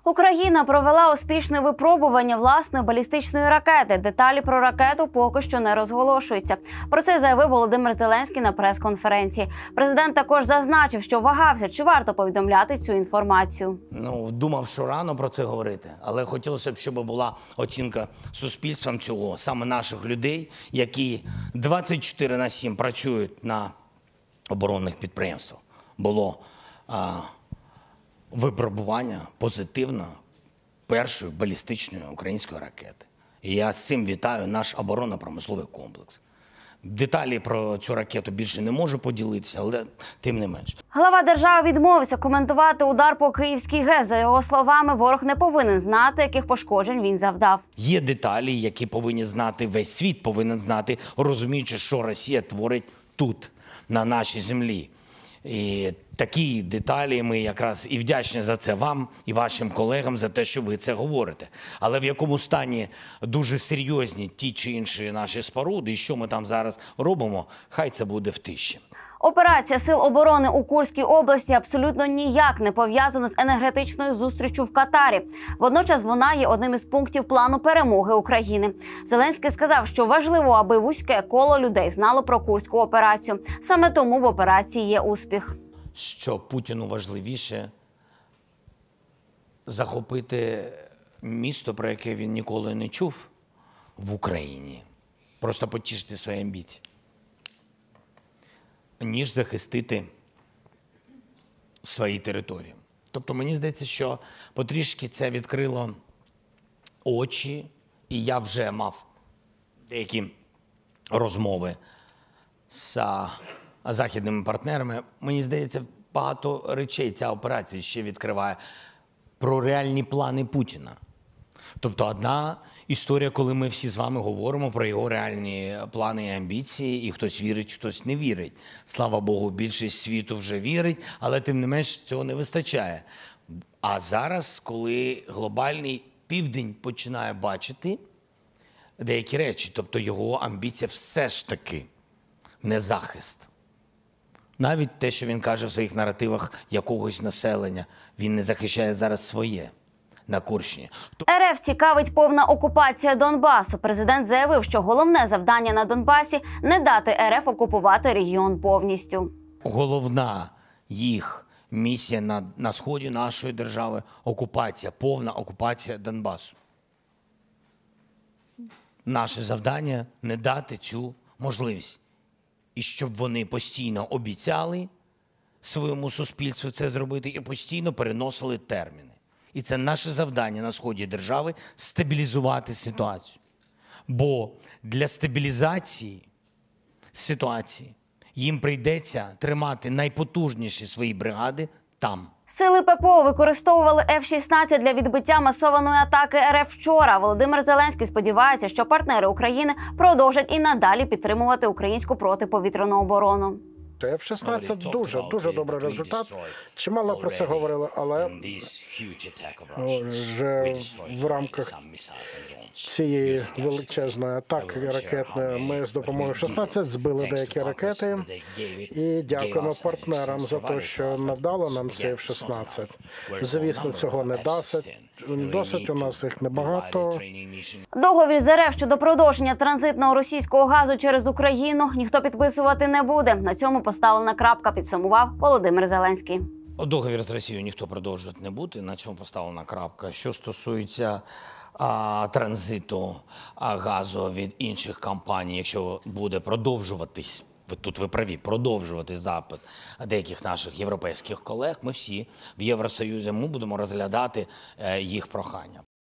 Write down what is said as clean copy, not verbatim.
Україна провела успішне випробування власної балістичної ракети. Деталі про ракету поки що не розголошуються. Про це заявив Володимир Зеленський на прес-конференції. Президент також зазначив, що вагався, чи варто повідомляти цю інформацію. Думав, що рано про це говорити, але хотілося б, щоб була оцінка суспільством цього, саме наших людей, які 24/7 працюють на оборонних підприємствах. Було випробування позитивно першої балістичної української ракети. І я з цим вітаю наш оборонно-промисловий комплекс. Деталі про цю ракету більше не можу поділитися, але тим не менш. Глава держави відмовився коментувати удар по Київській ГЕС. За його словами, ворог не повинен знати, яких пошкоджень він завдав. Є деталі, які повинні знати весь світ, повинен знати, розуміючи, що Росія творить тут, на нашій землі. І такі деталі ми якраз і вдячні за це вам і вашим колегам за те, що ви це говорите. Але в якому стані дуже серйозні ті чи інші наші споруди, і що ми там зараз робимо, хай це буде в тиші. Операція Сил оборони у Курській області абсолютно ніяк не пов'язана з енергетичною зустріччю в Катарі. Водночас вона є одним із пунктів плану перемоги України. Зеленський сказав, що важливо, аби вузьке коло людей знало про Курську операцію. Саме тому в операції є успіх. Що Путіну важливіше захопити місто, про яке він ніколи не чув в Україні. Просто потішити свої амбіції. Ніж захистити свої території. Тобто мені здається, що потрішки це відкрило очі, і я вже мав деякі розмови з західними партнерами. Мені здається, багато речей ця операція ще відкриває про реальні плани Путіна. Тобто одна історія, коли ми всі з вами говоримо про його реальні плани і амбіції, і хтось вірить, хтось не вірить. Слава Богу, більшість світу вже вірить, але тим не менш цього не вистачає. А зараз, коли глобальний південь починає бачити деякі речі, тобто його амбіція все ж таки не захист. Навіть те, що він каже в своїх наративах якогось населення, він не захищає зараз своє. На Курщині. РФ цікавить повна окупація Донбасу. Президент заявив, що головне завдання на Донбасі – не дати РФ окупувати регіон повністю. Головна їх місія на сході нашої держави – окупація, повна окупація Донбасу. Наше завдання – не дати цю можливість. І щоб вони постійно обіцяли своєму суспільству це зробити і постійно переносили терміни. І це наше завдання на сході держави – стабілізувати ситуацію. Бо для стабілізації ситуації їм прийдеться тримати найпотужніші свої бригади там. Сили ППО використовували F-16 для відбиття масованої атаки РФ вчора. Володимир Зеленський сподівається, що партнери України продовжать і надалі підтримувати українську протиповітряну оборону. F-16 дуже добрий результат. Чимало про це говорили, але вже в рамках цієї величезної атаки ракетної ми з допомогою F-16 збили деякі ракети. І дякуємо партнерам за те, що надали нам ці F-16. Звісно, цього не досить, у нас їх небагато. Договір з РФ щодо продовження транзитного російського газу через Україну ніхто підписувати не буде. На цьому поставлена крапка, підсумував Володимир Зеленський. Договір з Росією ніхто продовжувати не буде, на цьому поставлена крапка. Що стосується транзиту газу від інших компаній, якщо буде продовжуватись, ви праві, продовжувати запит деяких наших європейських колег, ми всі в Євросоюзі, ми будемо розглядати їх прохання.